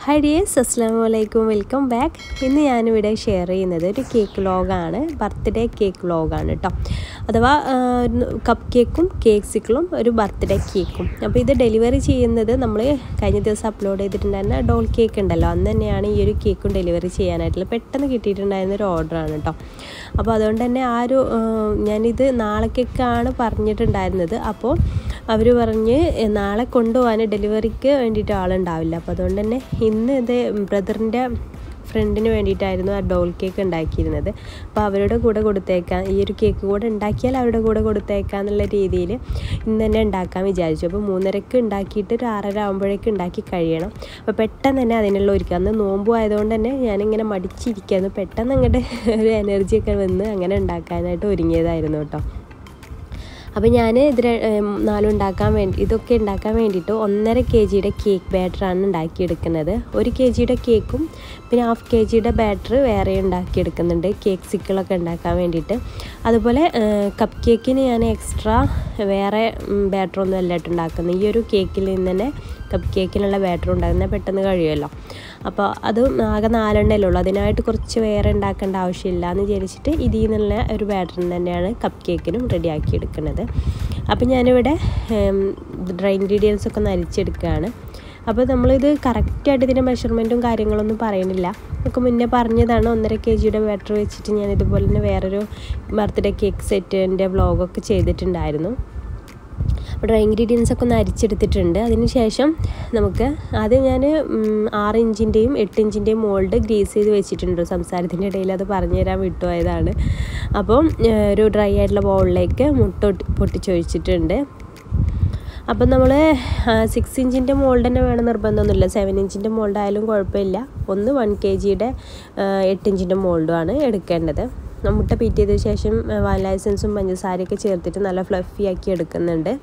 Hi dears, Assalamualaikum, welcome back. ഇന്ന് ഞാനിവിടെ share ചെയ്യുന്നത് ഒരു കേക്ക് വ്ലോഗാണ്, ബർത്ത്ഡേ കേക്ക് വ്ലോഗാണ് കേട്ടോ. അഥവാ കപ്പ് കേക്കും കേക്ക്സിക്കളും ഒരു ബർത്ത്ഡേ കേക്കും. അപ്പോൾ ഇത് ഡെലിവറി ചെയ്യുന്നത് നമ്മൾ കഴിഞ്ഞ ദിവസം അപ്ലോഡ് ചെയ്തിട്ടുണ്ടായിരുന്ന ഡോൾ കേക്ക് ഉണ്ടല്ലോ, അന്ന് തന്നെയാണ് ഈ ഒരു കേക്കും ഡെലിവറി ചെയ്യാനായിട്ടുള്ള പെട്ടെന്ന് കിട്ടിയിട്ടുണ്ടായിരുന്ന ഒരു ഓർഡറാണ് കേട്ടോ. അപ്പോൾ അതുകൊണ്ട് തന്നെ ഞാനിത് നാളേക്കാണ് പറഞ്ഞിട്ടുണ്ടായിരുന്നത്. അപ്പോൾ അവർ പറഞ്ഞ് നാളെ കൊണ്ടുപോകാൻ ഡെലിവറിക്ക് വേണ്ടിയിട്ട് ആളുണ്ടാവില്ല. അപ്പോൾ അതുകൊണ്ട് തന്നെ ഇന്ന് ഇത് ബ്രദറിൻ്റെ ഫ്രണ്ടിന് വേണ്ടിയിട്ടായിരുന്നു ആ ഡോൾ കേക്ക് ഉണ്ടാക്കിയിരുന്നത്. അപ്പോൾ അവരുടെ കൂടെ കൊടുത്തേക്കാം, ഈ ഒരു കേക്ക് കൂടെ ഉണ്ടാക്കിയാൽ അവരുടെ കൂടെ കൊടുത്തേക്കാം എന്നുള്ള രീതിയിൽ ഇന്ന് തന്നെ ഉണ്ടാക്കാൻ വിചാരിച്ചു. അപ്പോൾ 3:30 ഉണ്ടാക്കിയിട്ട് ഒരു 6:30 ആകുമ്പോഴേക്ക് ഉണ്ടാക്കി കഴിയണം. അപ്പോൾ പെട്ടെന്ന് തന്നെ അതിനുള്ള ഒരുക്കുക. അന്ന് നോമ്പ് ആയതുകൊണ്ട് തന്നെ ഞാനിങ്ങനെ മടിച്ചിരിക്കുകയായിരുന്നു. പെട്ടെന്ന് അങ്ങോട്ട് ഒരു എനർജിയൊക്കെ വന്ന് അങ്ങനെ ഉണ്ടാക്കാനായിട്ട് ഒരുങ്ങിയതായിരുന്നു കേട്ടോ. അപ്പോൾ ഞാൻ ഇതൊക്കെ ഉണ്ടാക്കാൻ വേണ്ടിയിട്ട് 1.5 kg കേക്ക് ബാറ്ററാണ് ഉണ്ടാക്കിയെടുക്കുന്നത്. 1 kg കേക്കും പിന്നെ 1/2 kg ബാറ്റർ വേറെ ഉണ്ടാക്കിയെടുക്കുന്നുണ്ട് കേക്ക് സിക്കിളൊക്കെ ഉണ്ടാക്കാൻ വേണ്ടിയിട്ട്. അതുപോലെ കപ്പ് കേക്കിന് ഞാൻ എക്സ്ട്രാ വേറെ ബാറ്ററൊന്നും അല്ല ഉണ്ടാക്കുന്നത്. ഈ ഒരു കേക്കിൽ നിന്ന് തന്നെ കപ്പ് കേക്കിനുള്ള ബാറ്റർ ഉണ്ടാക്കുന്നത് പെട്ടെന്ന് കഴിയുമല്ലോ. അപ്പോൾ അത് ആകെ 4 എണ്ണമല്ലേ ഉള്ളൂ, അതിനായിട്ട് കുറച്ച് വേറെ ഉണ്ടാക്കേണ്ട ആവശ്യമില്ല എന്ന് വിചാരിച്ചിട്ട് ഇതിൽ നിന്നുള്ള ഒരു ബാറ്ററിന് തന്നെയാണ് കപ്പ് കേക്കിനും റെഡിയാക്കി എടുക്കുന്നത്. അപ്പോൾ ഞാനിവിടെ ഡ്രൈ ഇൻഗ്രീഡിയൻസ് ഒക്കെ ഒന്ന് അരിച്ചെടുക്കുകയാണ്. അപ്പോൾ നമ്മളിത് കറക്റ്റായിട്ട് ഇതിൻ്റെ മെഷർമെൻറ്റും കാര്യങ്ങളൊന്നും പറയുന്നില്ല, നമുക്ക് മുന്നേ പറഞ്ഞതാണ്. 1.5 kg ബാറ്റർ വെച്ചിട്ട് ഞാൻ ഇതുപോലെ തന്നെ വേറൊരു ബർത്ത്ഡേ കേക്ക് സെറ്റിൻ്റെ വ്ളോഗൊക്കെ ചെയ്തിട്ടുണ്ടായിരുന്നു. ഡ്രൈ ഇൻഗ്രീഡിയൻസ് ഒക്കെ ഒന്ന് അരിച്ചെടുത്തിട്ടുണ്ട്. അതിന് ശേഷം നമുക്ക് ആദ്യം ഞാൻ 6 ഇഞ്ചിൻ്റെയും 8 ഇഞ്ചിൻ്റെയും മോൾഡ് ഗ്രീസ് ചെയ്ത് വെച്ചിട്ടുണ്ട്. സംസാരത്തിൻ്റെ ഇടയിൽ അത് പറഞ്ഞു തരാൻ വിട്ടുപോയതാണ്. അപ്പം ഒരു ഡ്രൈ ആയിട്ടുള്ള ബൗളിലേക്ക് മുട്ട പൊട്ടിച്ചൊഴിച്ചിട്ടുണ്ട്. അപ്പം നമ്മൾ 6 ഇഞ്ചിൻ്റെ മോൾഡ് തന്നെ വേണം നിർബന്ധമൊന്നുമില്ല, 7 ഇഞ്ചിൻ്റെ മോൾഡായാലും കുഴപ്പമില്ല. 1 kg 8 ഇഞ്ചിൻ്റെ മോൾഡുമാണ് എടുക്കേണ്ടത്. മുട്ട ബീറ്റ് ചെയ്ത ശേഷം വാനില എസൻസും പഞ്ചസാരയൊക്കെ ചേർത്തിട്ട് നല്ല ഫ്ലഫി ആക്കി എടുക്കുന്നുണ്ട്.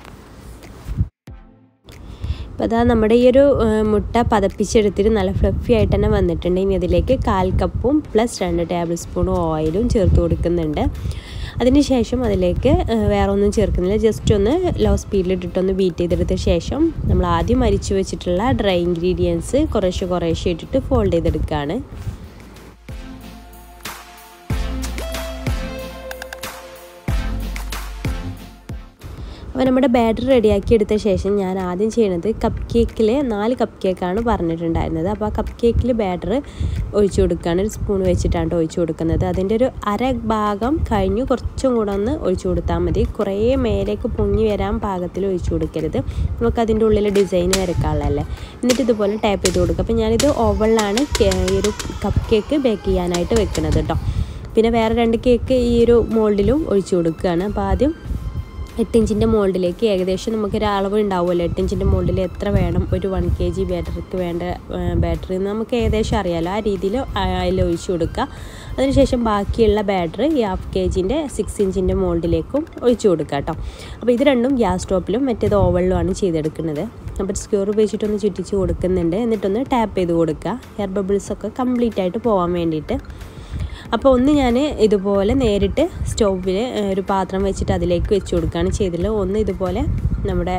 അപ്പോൾ അതാ നമ്മുടെ ഈ ഒരു മുട്ട പതപ്പിച്ചെടുത്തിട്ട് നല്ല ഫ്ലഫി ആയിട്ട് തന്നെ വന്നിട്ടുണ്ട്. ഇനി അതിലേക്ക് 1/4 കപ്പും പ്ലസ് 2 ടേബിൾ സ്പൂണും ഓയിലും ചേർത്ത് കൊടുക്കുന്നുണ്ട്. അതിനുശേഷം അതിലേക്ക് വേറെ ഒന്നും ചേർക്കുന്നില്ല, ജസ്റ്റ് ഒന്ന് ലോ സ്പീഡിലിട്ടിട്ടൊന്ന് ബീറ്റ് ചെയ്തെടുത്ത ശേഷം നമ്മൾ ആദ്യം അരിച്ചു വെച്ചിട്ടുള്ള ഡ്രൈ ഇൻഗ്രീഡിയൻസ് കുറേശ്ശെ ഇട്ടിട്ട് ഫോൾഡ് ചെയ്തെടുക്കുകയാണ്. അപ്പോൾ നമ്മുടെ ബാറ്റർ റെഡിയാക്കി എടുത്ത ശേഷം ഞാൻ ആദ്യം ചെയ്യുന്നത് കപ്പ് കേക്കിൽ 4 കപ്പ് കേക്കാണ് പറഞ്ഞിട്ടുണ്ടായിരുന്നത്. അപ്പോൾ ആ കപ്പ് കേക്കിൽ ബാറ്റർ ഒഴിച്ചു കൊടുക്കുകയാണ്. ഒരു സ്പൂൺ വെച്ചിട്ടാണ് ഒഴിച്ചു കൊടുക്കുന്നത്. അതിൻ്റെ ഒരു അര ഭാഗം കഴിഞ്ഞു കുറച്ചും കൂടെ ഒന്ന് ഒഴിച്ചു കൊടുത്താൽ മതി. കുറേ മേലേക്ക് പൊങ്ങി വരാൻ പാകത്തിൽ ഒഴിച്ചു കൊടുക്കരുത്, നമുക്ക് അതിൻ്റെ ഉള്ളിൽ ഡിസൈൻ വരക്കാനുള്ളതല്ലേ. എന്നിട്ട് ഇതുപോലെ ടാപ്പ് ചെയ്ത് കൊടുക്കുക. അപ്പോൾ ഞാനിത് ഓവനിലാണ് ഈ ഒരു കപ്പ് കേക്ക് ബേക്ക് ചെയ്യാനായിട്ട് വെക്കുന്നത് കേട്ടോ. പിന്നെ വേറെ 2 കേക്ക് ഈ ഒരു മോൾഡിലും ഒഴിച്ചു കൊടുക്കുകയാണ്. അപ്പോൾ ആദ്യം 8 ഇഞ്ചിൻ്റെ മോൾഡിലേക്ക് ഏകദേശം നമുക്കൊരു അളവ് ഉണ്ടാവുമല്ലോ, 8 ഇഞ്ചിൻ്റെ മോൾഡിൽ എത്ര വേണം ഒരു 1 kg ബാറ്ററിക്ക് വേണ്ട ബാറ്ററി നമുക്ക് ഏകദേശം അറിയാമല്ലോ. ആ രീതിയിൽ അതിൽ ഒഴിച്ചു കൊടുക്കുക. അതിനുശേഷം ബാക്കിയുള്ള ബാറ്ററി ഈ 1/2 kg 6 ഇഞ്ചിൻ്റെ മോൾഡിലേക്കും ഒഴിച്ചു കൊടുക്കുക കേട്ടോ. അപ്പോൾ ഇത് രണ്ടും ഗ്യാസ് സ്റ്റോപ്പിലും മറ്റേത് ഓവനിലുമാണ് ചെയ്തെടുക്കുന്നത്. അപ്പോൾ സ്ക്യൂർ ഉപയോഗിച്ചിട്ടൊന്ന് ചുറ്റിച്ച് കൊടുക്കുന്നുണ്ട്. എന്നിട്ടൊന്ന് ടാപ്പ് ചെയ്ത് കൊടുക്കുക, എയർ ബബിൾസൊക്കെ കംപ്ലീറ്റ് ആയിട്ട് പോകാൻ വേണ്ടിയിട്ട്. അപ്പോൾ ഒന്ന് ഞാൻ ഇതുപോലെ നേരിട്ട് സ്റ്റൗവിൽ ഒരു പാത്രം വെച്ചിട്ട് അതിലേക്ക് വെച്ച് കൊടുക്കുകയാണ് ചെയ്തിട്ടുള്ളത്. ഒന്ന് ഇതുപോലെ നമ്മുടെ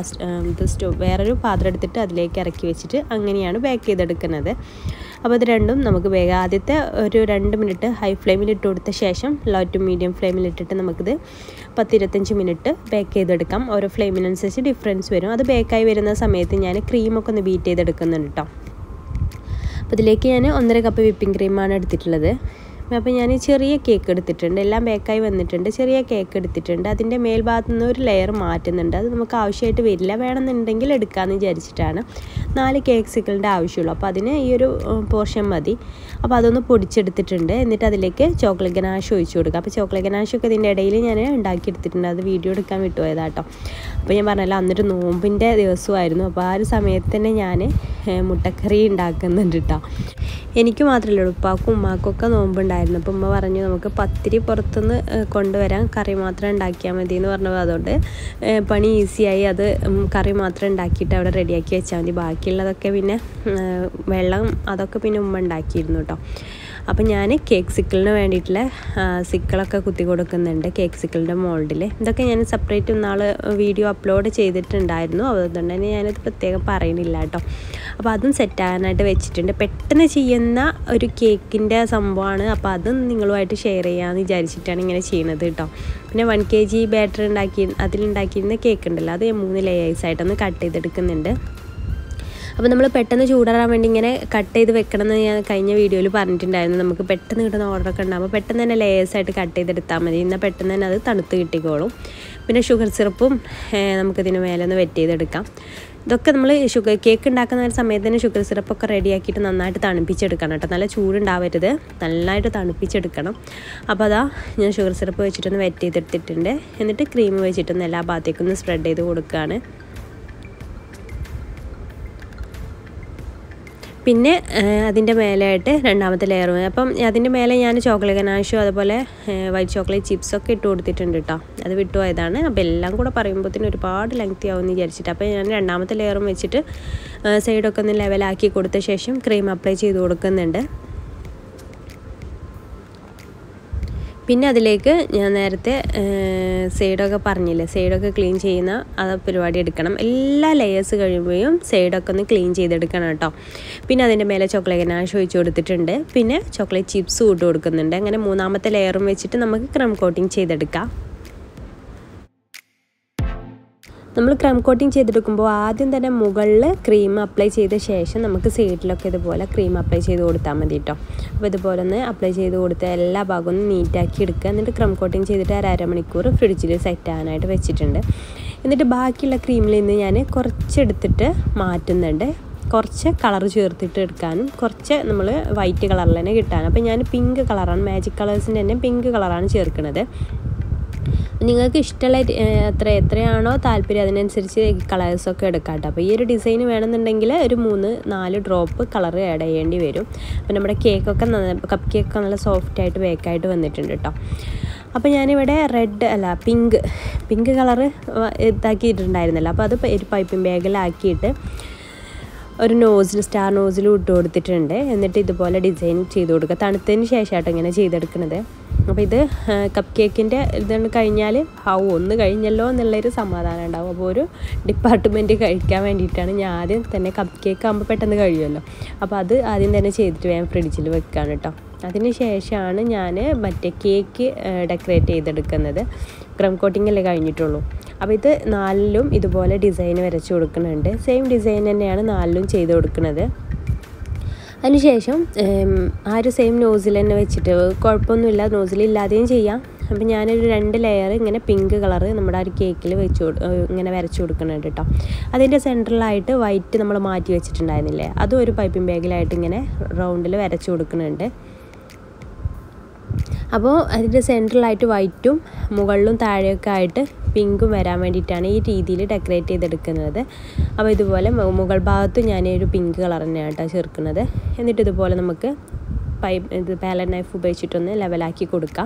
വേറൊരു പാത്രം എടുത്തിട്ട് അതിലേക്ക് ഇറക്കി വെച്ചിട്ട് അങ്ങനെയാണ് ബേക്ക് ചെയ്തെടുക്കുന്നത്. അപ്പോൾ ഇത് രണ്ടും നമുക്ക് വേഗം ആദ്യത്തെ ഒരു 2 മിനിറ്റ് ഹൈ ഫ്ലെയിമിൽ ഇട്ട് കൊടുത്ത ശേഷം ലോ ടു മീഡിയം ഫ്ലെയിമിൽ ഇട്ടിട്ട് നമുക്കിത് 10-25 മിനിറ്റ് ബേക്ക് ചെയ്തെടുക്കാം. ഓരോ ഫ്ലെയിമിനനുസരിച്ച് ഡിഫറൻസ് വരും. അത് ബേക്കായി വരുന്ന സമയത്ത് ഞാൻ ക്രീമൊക്കെ ഒന്ന് ബീറ്റ് ചെയ്തെടുക്കുന്നുണ്ട് കേട്ടോ. അപ്പോൾ ഇതിലേക്ക് ഞാൻ 1.5 കപ്പ് വിപ്പിംഗ് ക്രീമാണ് എടുത്തിട്ടുള്ളത്. അപ്പോൾ ഞാൻ ചെറിയ കേക്ക് എടുത്തിട്ടുണ്ട്, എല്ലാം ബേക്കായി വന്നിട്ടുണ്ട്. ചെറിയ കേക്ക് എടുത്തിട്ടുണ്ട്, അതിൻ്റെ മേൽഭാഗത്തു നിന്ന് ഒരു ലെയർ മാറ്റുന്നുണ്ട്. അത് നമുക്ക് ആവശ്യമായിട്ട് വരില്ല, വേണമെന്നുണ്ടെങ്കിൽ എടുക്കാമെന്ന് വിചാരിച്ചിട്ടാണ്. 4 കേക്ക് സിക്കിളിൻ്റെ ആവശ്യമുള്ളൂ, അപ്പോൾ അതിന് ഈ ഒരു പോർഷൻ മതി. അപ്പോൾ അതൊന്ന് പൊടിച്ചെടുത്തിട്ടുണ്ട്. എന്നിട്ട് അതിലേക്ക് ചോക്ലേറ്റ് ഗനാഷ് ഒഴിച്ചു കൊടുക്കുക. അപ്പോൾ ചോക്ലേറ്റ് ഗനാഷൊക്കെ ഇതിൻ്റെ ഇടയിൽ ഞാൻ ഉണ്ടാക്കിയെടുത്തിട്ടുണ്ട്, അത് വീഡിയോ എടുക്കാൻ വിട്ടുപോയതാട്ടോ. അപ്പോൾ ഞാൻ പറഞ്ഞല്ലോ അന്നൊരു നോമ്പിൻ്റെ ദിവസമായിരുന്നു. അപ്പോൾ ആ ഒരു സമയത്ത് തന്നെ ഞാൻ മുട്ടക്കറി ഉണ്ടാക്കുന്നുണ്ട് കേട്ടോ. എനിക്ക് മാത്രമല്ല, ഉപ്പാക്കും ഉമ്മാക്കും ഒക്കെ നോമ്പുണ്ടായിരുന്നു. അപ്പോൾ ഉമ്മ പറഞ്ഞു നമുക്ക് പത്തിരി പുറത്തുനിന്ന് കൊണ്ടുവരാൻ, കറി മാത്രം ഉണ്ടാക്കിയാൽ മതി എന്ന് പറഞ്ഞത്. അതുകൊണ്ട് പണി ഈസിയായി, അത് കറി മാത്രം ഉണ്ടാക്കിയിട്ട് അവിടെ റെഡിയാക്കി വെച്ചാൽ മതി. ബാക്കിയുള്ളതൊക്കെ പിന്നെ വെള്ളം അതൊക്കെ പിന്നെ ഉമ്മ ഉണ്ടാക്കിയിരുന്നു കേട്ടോ. അപ്പോൾ ഞാൻ കേക്ക് സിക്കിളിന് വേണ്ടിയിട്ടുള്ള സിക്കിളൊക്കെ കുത്തി കൊടുക്കുന്നുണ്ട് കേക്ക് സിക്കിളിൻ്റെ മോൾഡിൽ. ഇതൊക്കെ ഞാൻ സെപ്പറേറ്റ് ഒന്നാൾ വീഡിയോ അപ്ലോഡ് ചെയ്തിട്ടുണ്ടായിരുന്നു, അതുകൊണ്ട് തന്നെ ഞാനത് പ്രത്യേകം പറയുന്നില്ല കേട്ടോ. അപ്പോൾ അതും സെറ്റാകാനായിട്ട് വെച്ചിട്ടുണ്ട്. പെട്ടെന്ന് ചെയ്യുന്ന ഒരു കേക്കിൻ്റെ സംഭവമാണ്, അപ്പോൾ അതും നിങ്ങളുമായിട്ട് ഷെയർ ചെയ്യാമെന്ന് വിചാരിച്ചിട്ടാണ് ഇങ്ങനെ ചെയ്യുന്നത് കേട്ടോ. പിന്നെ 1 kg ബാറ്റർ അതിലുണ്ടാക്കിയിരുന്ന കേക്ക് ഉണ്ടല്ലോ, അത് 3 ലെയേഴ്സായിട്ടൊന്ന് കട്ട് ചെയ്തെടുക്കുന്നുണ്ട്. അപ്പോൾ നമ്മൾ പെട്ടെന്ന് ചൂടാറാൻ വേണ്ടി ഇങ്ങനെ കട്ട് ചെയ്ത് വെക്കണമെന്ന് ഞാൻ കഴിഞ്ഞ വീഡിയോയിൽ പറഞ്ഞിട്ടുണ്ടായിരുന്നു. നമുക്ക് പെട്ടെന്ന് കിട്ടുന്ന ഓർഡറൊക്കെ ഉണ്ടാകുമ്പോൾ പെട്ടെന്ന് തന്നെ ലെയേഴ്സായിട്ട് കട്ട് ചെയ്തെടുത്താൽ മതി, എന്നാൽ പെട്ടെന്ന് തന്നെ അത് തണുത്ത് കിട്ടിക്കോളും. പിന്നെ ഷുഗർ സിറപ്പും നമുക്കിതിന് മേലെ ഒന്ന് വെറ്റ് ചെയ്തെടുക്കാം. ഇതൊക്കെ നമ്മൾ കേക്ക് ഉണ്ടാക്കുന്ന സമയത്ത് തന്നെ ഷുഗർ സിറപ്പൊക്കെ റെഡിയാക്കിയിട്ട് നന്നായിട്ട് തണുപ്പിച്ചെടുക്കണം കേട്ടോ. നല്ല ചൂടുണ്ടാവരുത്, നന്നായിട്ട് തണുപ്പിച്ചെടുക്കണം. അപ്പോൾ അതാ ഞാൻ ഷുഗർ സിറപ്പ് വെച്ചിട്ടൊന്ന് വെറ്റ് ചെയ്തെടുത്തിട്ടുണ്ട്. എന്നിട്ട് ക്രീം വെച്ചിട്ടൊന്ന് എല്ലാ ഭാഗത്തേക്കൊന്ന് സ്പ്രെഡ് ചെയ്ത് കൊടുക്കുകയാണ്. പിന്നെ അതിൻ്റെ മേലെയായിട്ട് രണ്ടാമത്തെ ലെയർ, അപ്പം അതിൻ്റെ മേലെ ഞാൻ ചോക്ലേറ്റ് ഗനാഷും അതുപോലെ വൈറ്റ് ചോക്ലേറ്റ് ചിപ്സൊക്കെ ഇട്ട് കൊടുത്തിട്ടുണ്ട് കേട്ടോ. അത് വിട്ടുപോയതാണ്. അപ്പോൾ എല്ലാം കൂടെ പറയുമ്പോഴത്തേന് ഒരുപാട് ലെങ്തി ആവുമെന്ന് വിചാരിച്ചിട്ട് അപ്പോൾ ഞാൻ രണ്ടാമത്തെ ലെയറും വെച്ചിട്ട് സൈഡൊക്കെ ഒന്ന് ലെവലാക്കി കൊടുത്ത ശേഷം ക്രീം അപ്ലൈ ചെയ്ത് കൊടുക്കുന്നുണ്ട്. പിന്നെ അതിലേക്ക് ഞാൻ നേരത്തെ സൈഡൊക്കെ പറഞ്ഞില്ലേ, സൈഡൊക്കെ ക്ലീൻ ചെയ്യുന്ന അത് പരിപാടി എടുക്കണം. എല്ലാ ലെയേഴ്സ് കഴിയുമ്പോഴും സൈഡൊക്കെ ഒന്ന് ക്ലീൻ ചെയ്തെടുക്കണം കേട്ടോ. പിന്നെ അതിൻ്റെ മേലെ ചോക്ലേറ്റ് ഗനാഷ് ഒഴിച്ച് കൊടുത്തിട്ടുണ്ട്. പിന്നെ ചോക്ലേറ്റ് ചിപ്സ് ഇട്ട് കൊടുക്കുന്നുണ്ട്. അങ്ങനെ മൂന്നാമത്തെ ലെയറും വെച്ചിട്ട് നമുക്ക് ക്രം കോട്ടിങ് ചെയ്തെടുക്കാം. നമ്മൾ ക്രം കോട്ടിങ് ചെയ്തെടുക്കുമ്പോൾ ആദ്യം തന്നെ മുകളിൽ ക്രീം അപ്ലൈ ചെയ്ത ശേഷം നമുക്ക് സൈഡിലൊക്കെ ഇതുപോലെ ക്രീം അപ്ലൈ ചെയ്ത് കൊടുത്താൽ മതി കേട്ടോ. അപ്പോൾ ഇതുപോലെ ഒന്ന് അപ്ലൈ ചെയ്ത് കൊടുത്ത് എല്ലാ ഭാഗവും ഒന്ന് നീറ്റാക്കി എടുക്കുക. എന്നിട്ട് ക്രം കോട്ടിങ് ചെയ്തിട്ട് അരമണിക്കൂർ ഫ്രിഡ്ജിൽ സെറ്റ് ആകാനായിട്ട് വെച്ചിട്ടുണ്ട്. എന്നിട്ട് ബാക്കിയുള്ള ക്രീമിൽ നിന്ന് ഞാൻ കുറച്ചെടുത്തിട്ട് മാറ്റുന്നുണ്ട്. കുറച്ച് കളർ ചേർത്തിട്ട് എടുക്കാനും കുറച്ച് നമ്മൾ വൈറ്റ് കളറിൽ തന്നെ കിട്ടാനും. അപ്പോൾ ഞാൻ പിങ്ക് കളറാണ്, മാജിക് കളേഴ്സിൻ്റെ തന്നെ പിങ്ക് കളറാണ് ചേർക്കുന്നത്. നിങ്ങൾക്ക് ഇഷ്ടമുള്ള എത്രയാണോ താല്പര്യം അതിനനുസരിച്ച് കളേഴ്സൊക്കെ എടുക്കാം കേട്ടോ. അപ്പോൾ ഈ ഒരു ഡിസൈൻ വേണമെന്നുണ്ടെങ്കിൽ ഒരു 3-4 ഡ്രോപ്പ് കളർ ആഡ് ചെയ്യേണ്ടി വരും. അപ്പോൾ നമ്മുടെ കേക്കൊക്കെ കപ്പ് കേക്കൊക്കെ നല്ല സോഫ്റ്റായിട്ട് ബേക്കായിട്ട് വന്നിട്ടുണ്ട് കേട്ടോ. അപ്പോൾ ഞാനിവിടെ പിങ്ക് കളറ് ഇതാക്കിയിട്ടുണ്ടായിരുന്നല്ലോ. അപ്പോൾ അത് ഒരു പൈപ്പിംഗ് ബാഗിലാക്കിയിട്ട് ഒരു സ്റ്റാർ നോസിലും ഇട്ട് കൊടുത്തിട്ടുണ്ട്. എന്നിട്ട് ഇതുപോലെ ഡിസൈൻ ചെയ്ത് കൊടുക്കുക. തണുത്തതിന് ശേഷമായിട്ട് ഇങ്ങനെ ചെയ്തെടുക്കുന്നത്. അപ്പോൾ ഇത് കപ്പ് കേക്കിൻ്റെ ഇതുകൊണ്ട് കഴിഞ്ഞാൽ ഒന്ന് കഴിഞ്ഞല്ലോ എന്നുള്ളൊരു സമാധാനം ഉണ്ടാവും. അപ്പോൾ ഒരു ഡിപ്പാർട്ട്മെൻറ്റ് കഴിക്കാൻ വേണ്ടിയിട്ടാണ് ഞാൻ ആദ്യം തന്നെ കപ്പ് കേക്ക് ആകുമ്പോൾ പെട്ടെന്ന് കഴിയുമല്ലോ. അപ്പോൾ അത് ആദ്യം തന്നെ ചെയ്തിട്ട് വേഗം ഫ്രിഡ്ജിൽ വെക്കുകയാണ് കേട്ടോ. അതിന് ശേഷമാണ് ഞാൻ മറ്റേ കേക്ക് ഡെക്കറേറ്റ് ചെയ്തെടുക്കുന്നത്. ക്രം കോട്ടിംഗ് അല്ലേ കഴിഞ്ഞിട്ടുള്ളൂ. അപ്പോൾ ഇത് 4ലും ഇതുപോലെ ഡിസൈൻ വരച്ച് കൊടുക്കുന്നുണ്ട്. സെയിം ഡിസൈൻ തന്നെയാണ് 4ലും ചെയ്ത് കൊടുക്കുന്നത്. അതിനുശേഷം ആ ഒരു സെയിം നോസിൽ തന്നെ വെച്ചിട്ട് കുഴപ്പമൊന്നുമില്ല, നോസിലില്ലാതെയും ചെയ്യാം. അപ്പോൾ ഞാനൊരു 2 ലെയർ ഇങ്ങനെ പിങ്ക് കളറ് നമ്മുടെ ആ ഒരു കേക്കിൽ ഇങ്ങനെ വരച്ച് കൊടുക്കുന്നുണ്ട് കേട്ടോ. അതിൻ്റെ സെൻറ്ററിലായിട്ട് വൈറ്റ് നമ്മൾ മാറ്റി വെച്ചിട്ടുണ്ടായിരുന്നില്ലേ, അതും ഒരു പൈപ്പിംഗ് ബാഗിലായിട്ട് ഇങ്ങനെ റൗണ്ടിൽ വരച്ച് കൊടുക്കുന്നുണ്ട്. അപ്പോൾ അതിൻ്റെ സെൻറ്ററിലായിട്ട് വൈറ്റും മുകളിലും താഴെയൊക്കെ ആയിട്ട് പിങ്കും വരാൻ വേണ്ടിയിട്ടാണ് ഈ രീതിയിൽ ഡെക്കറേറ്റ് ചെയ്തെടുക്കുന്നത്. അപ്പോൾ ഇതുപോലെ മുകൾ ഭാഗത്ത് ഞാൻ ഒരു പിങ്ക് കളർ തന്നെയാണ് കേട്ടോ ചേർക്കുന്നത്. എന്നിട്ട് ഇതുപോലെ നമുക്ക് പാലറ്റ് നൈഫ് ഉപയോഗിച്ചിട്ടൊന്ന് ലെവലാക്കി കൊടുക്കാം.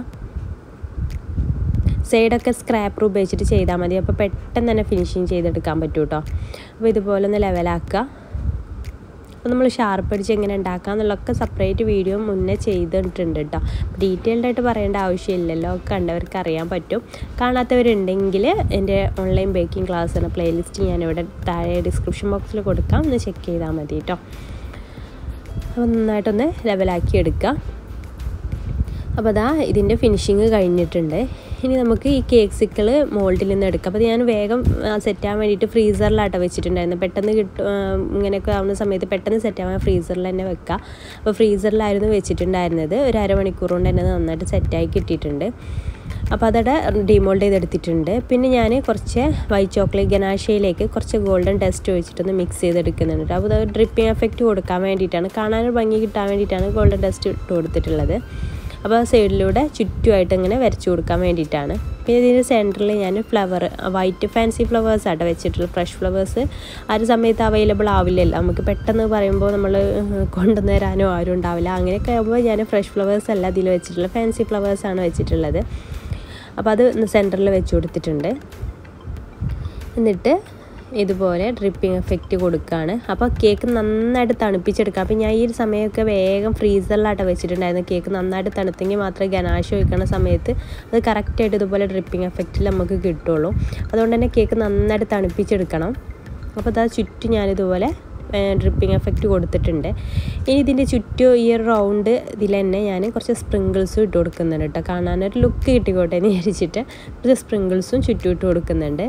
സൈഡൊക്കെ സ്ക്രാപ്പർ ഉപയോഗിച്ചിട്ട് ചെയ്താൽ മതി. അപ്പോൾ പെട്ടെന്ന് തന്നെ ഫിനിഷിങ് ചെയ്തെടുക്കാൻ പറ്റും കേട്ടോ. അപ്പോൾ ഇതുപോലെ ഒന്ന് ലെവലാക്കുക. അപ്പോൾ നമ്മൾ ഷാർപ്പ് അടിച്ച് എങ്ങനെ ഉണ്ടാക്കുക എന്നുള്ളതൊക്കെ സെപ്പറേറ്റ് വീഡിയോ മുന്നേ ചെയ്തിട്ടുണ്ട് കേട്ടോ. ഡീറ്റെയിൽഡായിട്ട് പറയേണ്ട ആവശ്യമില്ലല്ലോ, കണ്ടവർക്ക് അറിയാൻ പറ്റും. കാണാത്തവരുണ്ടെങ്കിൽ എൻ്റെ ഓൺലൈൻ ബേക്കിംഗ് ക്ലാസ് എന്ന പ്ലേലിസ്റ്റ് ഞാനിവിടെ താഴെ ഡിസ്ക്രിപ്ഷൻ ബോക്സിൽ കൊടുക്കാം, ഒന്ന് ചെക്ക് ചെയ്താൽ മതി കേട്ടോ. അപ്പോൾ നന്നായിട്ടൊന്ന് ലെവലാക്കി എടുക്കുക. അപ്പോൾ അതാ ഇതിൻ്റെ ഫിനിഷിങ് കഴിഞ്ഞിട്ടുണ്ട്. ഇനി നമുക്ക് ഈ കേക്ക് സിക്കിൾ മോൾഡിൽ നിന്ന് എടുക്കാം. അപ്പോൾ ഞാൻ വേഗം സെറ്റാകാൻ വേണ്ടിയിട്ട് ഫ്രീസറിലാട്ടോ വെച്ചിട്ടുണ്ടായിരുന്നു. പെട്ടെന്ന് ഇങ്ങനെയൊക്കെ ആവുന്ന സമയത്ത് പെട്ടെന്ന് സെറ്റാകാൻ ഫ്രീസറിൽ തന്നെ വെക്കുക. അപ്പോൾ ഫ്രീസറിലായിരുന്നു വെച്ചിട്ടുണ്ടായിരുന്നത്. ഒരു അരമണിക്കൂർ കൊണ്ട് തന്നെ നന്നായിട്ട് സെറ്റായി കിട്ടിയിട്ടുണ്ട്. അപ്പോൾ അതവിടെ ഡിമോൾഡ് ചെയ്തെടുത്തിട്ടുണ്ട്. പിന്നെ ഞാൻ കുറച്ച് വൈറ്റ് ചോക്ലേറ്റ് ഗനാഷയിലേക്ക് കുറച്ച് ഗോൾഡൻ ടെസ്റ്റ് ഒഴിച്ചിട്ടൊന്ന് മിക്സ് ചെയ്തെടുക്കുന്നുണ്ട്. അപ്പോൾ അത് ഡ്രിപ്പിംഗ് എഫക്റ്റ് കൊടുക്കാൻ വേണ്ടിയിട്ടാണ്, കാണാനൊരു ഭംഗി കിട്ടാൻ വേണ്ടിയിട്ടാണ് ഗോൾഡൻ ടെസ്റ്റ് ഇട്ട് കൊടുത്തിട്ടുള്ളത്. അപ്പോൾ ആ സൈഡിലൂടെ ചുറ്റുമായിട്ട് ഇങ്ങനെ വരച്ചു കൊടുക്കാൻ വേണ്ടിയിട്ടാണ്. പിന്നെ ഇതിൻ്റെ സെൻറ്ററിൽ ഞാൻ വൈറ്റ് ഫാൻസി ഫ്ലവേഴ്സ് ആട്ടോ വെച്ചിട്ടുള്ളത്. ഫ്രഷ് ഫ്ലവേഴ്സ് ആ ഒരു സമയത്ത് അവൈലബിൾ ആവില്ലല്ലോ, നമുക്ക് പെട്ടെന്ന് പറയുമ്പോൾ നമ്മൾ കൊണ്ടുവന്ന് തരാനോ ആരും ഉണ്ടാവില്ല. അങ്ങനെയൊക്കെ ആകുമ്പോൾ ഞാൻ ഫ്രഷ് ഫ്ലവേഴ്സ് അല്ല ഇതിൽ വെച്ചിട്ടുള്ളത്, ഫാൻസി ഫ്ലവേഴ്സാണ് വെച്ചിട്ടുള്ളത്. അപ്പോൾ അത് സെൻറ്ററിൽ വെച്ച് കൊടുത്തിട്ടുണ്ട്. എന്നിട്ട് ഇതുപോലെ ഡ്രിപ്പിംഗ് എഫക്റ്റ് കൊടുക്കുകയാണ്. അപ്പോൾ കേക്ക് നന്നായിട്ട് തണുപ്പിച്ചെടുക്കുക. അപ്പോൾ ഞാൻ ഈ ഒരു സമയമൊക്കെ വേഗം ഫ്രീസറിലായിട്ട് വെച്ചിട്ടുണ്ടായിരുന്നു. കേക്ക് നന്നായിട്ട് തണുത്തെങ്കിൽ മാത്രമേ ഗനാഷ് ഒഴിക്കുന്ന സമയത്ത് അത് കറക്റ്റായിട്ട് ഇതുപോലെ ഡ്രിപ്പിംഗ് എഫക്റ്റിൽ നമുക്ക് കിട്ടുള്ളൂ. അതുകൊണ്ട് തന്നെ കേക്ക് നന്നായിട്ട് തണുപ്പിച്ചെടുക്കണം. അപ്പോൾ അത് ചുറ്റും ഞാനിതുപോലെ ഡ്രിപ്പിംഗ് എഫക്റ്റ് കൊടുത്തിട്ടുണ്ട്. ഇനി ഇതിൻ്റെ ചുറ്റും ഈ ഒരു റൗണ്ട് ഇതിൽ തന്നെ ഞാൻ കുറച്ച് സ്പ്രിങ്കിൾസും ഇട്ട് കൊടുക്കുന്നുണ്ട് കേട്ടോ. കാണാനൊരു ലുക്ക് കിട്ടിക്കോട്ടെ എന്ന് വിചാരിച്ചിട്ട് കുറച്ച് സ്പ്രിങ്കിൾസും ചുറ്റും ഇട്ട് കൊടുക്കുന്നുണ്ട്.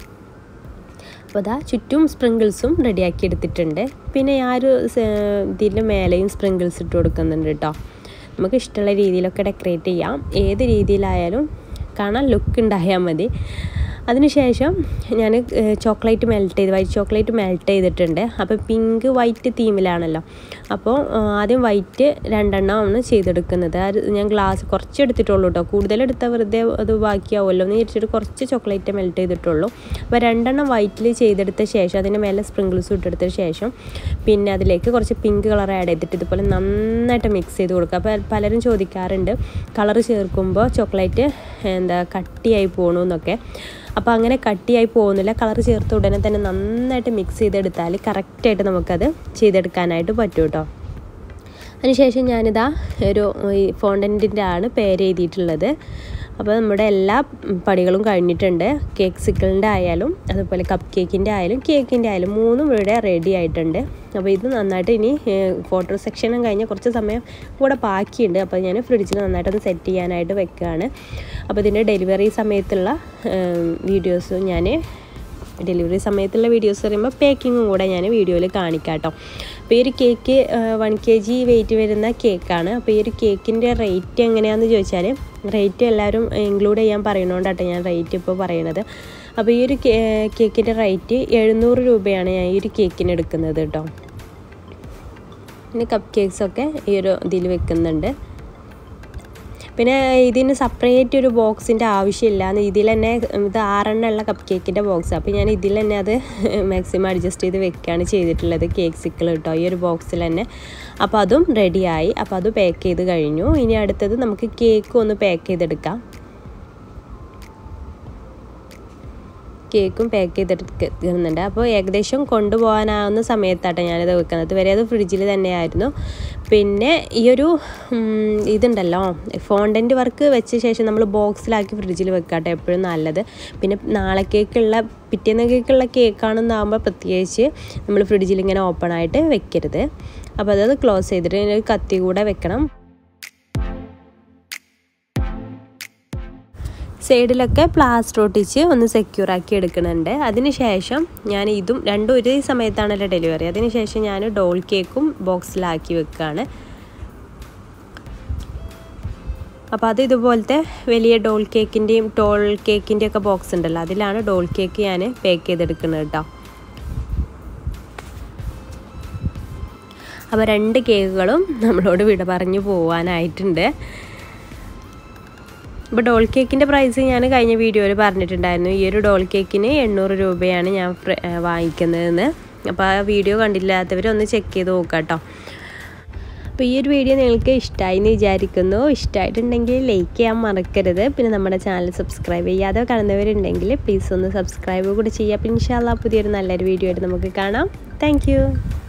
അപ്പോൾ അതാ ചുറ്റും സ്പ്രിങ്കിൾസും റെഡിയാക്കി എടുത്തിട്ടുണ്ട്. പിന്നെ ആ ഒരു ഇതിൻ്റെ മേലെയും സ്പ്രിങ്കിൾസ് ഇട്ട് കൊടുക്കുന്നുണ്ട് കേട്ടോ. നമുക്ക് ഇഷ്ടമുള്ള രീതിയിലൊക്കെ ഡെക്കറേറ്റ് ചെയ്യാം. ഏത് രീതിയിലായാലും കാണാൻ ലുക്ക് ഉണ്ടായാൽ മതി. അതിനുശേഷം ഞാൻ ചോക്ലേറ്റ് വൈറ്റ് ചോക്ലേറ്റ് മെൽറ്റ് ചെയ്തിട്ടുണ്ട്. അപ്പോൾ പിങ്ക് വൈറ്റ് തീമിലാണല്ലോ. അപ്പോൾ ആദ്യം വൈറ്റ് 2 എണ്ണമാണ് ചെയ്തെടുക്കുന്നത്. അത് ഞാൻ ഗ്ലാസ് കുറച്ച് എടുത്തിട്ടുള്ളൂ കേട്ടോ. കൂടുതലെടുത്താൽ വെറുതെ അത് ബാക്കിയാവുമല്ലോ എന്ന് വിചാരിച്ചിട്ട് കുറച്ച് ചോക്ലേറ്റ് മെൽറ്റ് ചെയ്തിട്ടുള്ളൂ. അപ്പോൾ 2 എണ്ണം വൈറ്റിൽ ചെയ്തെടുത്ത ശേഷം അതിൻ്റെ മേലെ സ്പ്രിങ്കിൾസ് ഇട്ടെടുത്ത ശേഷം പിന്നെ അതിലേക്ക് കുറച്ച് പിങ്ക് കളർ ആഡ് ചെയ്തിട്ട് ഇതുപോലെ നന്നായിട്ട് മിക്സ് ചെയ്ത് കൊടുക്കുക. അപ്പോൾ പലരും ചോദിക്കാറുണ്ട് കളർ ചേർക്കുമ്പോൾ ചോക്ലേറ്റ് കട്ടിയായി പോകണമെന്നൊക്കെ. അപ്പോൾ അങ്ങനെ കട്ടിയായി പോകുന്നില്ല. കളർ ചേർത്ത ഉടനെ തന്നെ നന്നായിട്ട് മിക്സ് ചെയ്തെടുത്താൽ കറക്റ്റായിട്ട് നമുക്കത് ചെയ്തെടുക്കാനായിട്ട് പറ്റും കേട്ടോ. അതിനുശേഷം ഞാനിതാ ഒരു ഫോണ്ടൻറ്റിൻ്റെ ആണ് പേര് എഴുതിയിട്ടുള്ളത്. അപ്പോൾ നമ്മുടെ എല്ലാ പണികളും കഴിഞ്ഞിട്ടുണ്ട്. കേക്ക് സിക്കിളിൻ്റെ ആയാലും അതുപോലെ കപ്പ് കേക്കിൻ്റെ ആയാലും കേക്കിൻ്റെ ആയാലും 3ഉം ഇവിടെ റെഡി ആയിട്ടുണ്ട്. അപ്പോൾ ഇത് നന്നായിട്ട് ഇനി ഫോട്ടോ സെക്ഷനും കഴിഞ്ഞ് കുറച്ച് സമയം കൂടെ ബാക്കിയുണ്ട്. അപ്പോൾ ഞാൻ ഫ്രിഡ്ജിൽ നന്നായിട്ടൊന്ന് സെറ്റ് ചെയ്യാനായിട്ട് വെക്കുകയാണ്. അപ്പോൾ ഇതിൻ്റെ ഡെലിവറി സമയത്തുള്ള വീഡിയോസും ഡെലിവറി സമയത്തുള്ള വീഡിയോസ് പറയുമ്പോൾ പേക്കിങ്ങും കൂടെ ഞാൻ വീഡിയോയിൽ കാണിക്കാം കേട്ടോ. അപ്പോൾ ഈ ഒരു കേക്ക് 1 kg വെയിറ്റ് വരുന്ന കേക്കാണ്. അപ്പോൾ ഈ ഒരു കേക്കിൻ്റെ റേറ്റ് എങ്ങനെയാണെന്ന് ചോദിച്ചാൽ റേറ്റ് എല്ലാവരും ഇൻക്ലൂഡ് ചെയ്യാൻ പറയുന്നതുകൊണ്ടാട്ടോ ഞാൻ റേറ്റ് ഇപ്പോൾ പറയണത്. അപ്പോൾ ഈ ഒരു കേക്കിൻ്റെ റേറ്റ് 700 രൂപയാണ് ഞാൻ ഈ ഒരു കേക്കിന് എടുക്കുന്നത് കേട്ടോ. പിന്നെ കപ്പ് കേക്ക്സൊക്കെ ഈ ഒരു ഇതിൽ വെക്കുന്നുണ്ട്. പിന്നെ ഇതിന് സെപ്പറേറ്റ് ഒരു ബോക്സിൻ്റെ ആവശ്യമില്ല. ഇതിൽ തന്നെ ഇത് 6 എണ്ണമുള്ള കപ്പ് കേക്കിൻ്റെ ബോക്സ്. അപ്പോൾ ഞാൻ ഇതിൽ തന്നെ അത് മാക്സിമം അഡ്ജസ്റ്റ് ചെയ്ത് വെക്കുകയാണ് ചെയ്തിട്ടുള്ളത് കേക്ക് സിക്കിൾ കേട്ടോ ഈ ഒരു ബോക്സിൽ തന്നെ. അപ്പോൾ അതും റെഡിയായി. അപ്പോൾ അത് പാക്ക് ചെയ്ത് കഴിഞ്ഞു. ഇനി അടുത്തത് നമുക്ക് കേക്ക് ഒന്ന് പാക്ക് ചെയ്തെടുക്കാം. കേക്കും പാക്ക് ചെയ്തെടുക്കുന്നുണ്ട്. അപ്പോൾ ഏകദേശം കൊണ്ടുപോകാനാവുന്ന സമയത്താട്ടോ ഞാനിത് വെക്കുന്നത്. വരെ അത് ഫ്രിഡ്ജിൽ തന്നെയായിരുന്നു. പിന്നെ ഈ ഒരു ഇതുണ്ടല്ലോ ഫോണ്ടൻറ്റ് വർക്ക് വെച്ച ശേഷം നമ്മൾ ബോക്സിലാക്കി ഫ്രിഡ്ജിൽ വെക്കാട്ടോ എപ്പോഴും നല്ലത്. പിന്നെ പിറ്റേന്ന് കേക്കുള്ള കേക്കാണെന്നാകുമ്പോൾ പ്രത്യേകിച്ച് നമ്മൾ ഫ്രിഡ്ജിൽ ഇങ്ങനെ ഓപ്പൺ ആയിട്ട് വെക്കരുത്. അപ്പോൾ അത് ക്ലോസ് ചെയ്തിട്ട് കത്തി കൂടെ വെക്കണം. സൈഡിലൊക്കെ പ്ലാസ്റ്റർ ഒട്ടിച്ച് ഒന്ന് സെക്യൂറാക്കി എടുക്കുന്നുണ്ട്. അതിനുശേഷം ഞാൻ ഇതും രണ്ടും ഒരേ സമയത്താണല്ലോ ഡെലിവറി. അതിനുശേഷം ഞാൻ ഡോൾ കേക്കും ബോക്സിലാക്കി വെക്കുകയാണ്. അപ്പോൾ അത് ഇതുപോലത്തെ വലിയ ഡോൾ കേക്കിൻ്റെയും ഒക്കെ ബോക്സ് ഉണ്ടല്ലോ അതിലാണ് ഡോൾ കേക്ക് ഞാൻ പാക്ക് ചെയ്തെടുക്കുന്നത് കേട്ടോ. അപ്പോൾ 2 കേക്കുകളും നമ്മളോട് വിട പറഞ്ഞു പോകാനായിട്ടുണ്ട്. അപ്പോൾ ഡോൾ കേക്കിൻ്റെ പ്രൈസ് ഞാൻ കഴിഞ്ഞ വീഡിയോയിൽ പറഞ്ഞിട്ടുണ്ടായിരുന്നു. ഈ ഒരു ഡോൾ കേക്കിന് 800 രൂപയാണ് ഞാൻ വാങ്ങിക്കുന്നതെന്ന്. അപ്പോൾ ആ വീഡിയോ കണ്ടില്ലാത്തവർ ഒന്ന് ചെക്ക് ചെയ്ത് നോക്കാം കേട്ടോ. അപ്പോൾ ഈ ഒരു വീഡിയോ നിങ്ങൾക്ക് ഇഷ്ടമായി എന്ന് വിചാരിക്കുന്നു. ഇഷ്ടമായിട്ടുണ്ടെങ്കിൽ ലൈക്ക് ചെയ്യാൻ മറക്കരുത്. പിന്നെ നമ്മുടെ ചാനൽ സബ്സ്ക്രൈബ് ചെയ്യാതെ കാണുന്നവരുണ്ടെങ്കിൽ പ്ലീസ് ഒന്ന് സബ്സ്ക്രൈബ് കൂടി ചെയ്യുക. അപ്പോൾ ഇൻഷാ അല്ലാഹ് പുതിയൊരു നല്ലൊരു വീഡിയോ ആയിട്ട് നമുക്ക് കാണാം. താങ്ക്